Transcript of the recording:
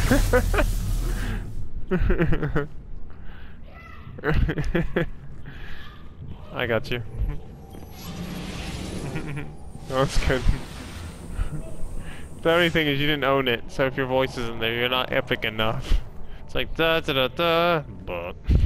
I got you. That's good. The only thing is you didn't own it, so if your voice isn't there, you're not epic enough. It's like da da da da, but.